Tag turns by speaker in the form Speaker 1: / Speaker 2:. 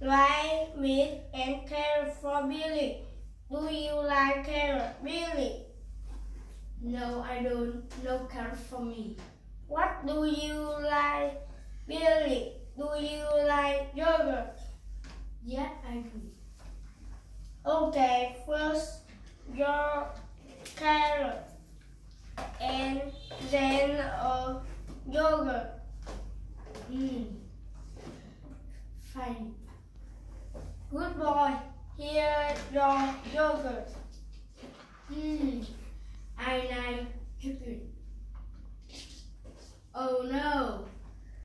Speaker 1: like meat and carrot for Billy. Do you like carrot, Billy? No, I don't. No carrot for me. What do you like, Billy? Do you like yogurt? Yeah, I do. Okay, first your carrot and then yogurt. Fine. Good boy. Here your yogurt. I like chicken. Oh no.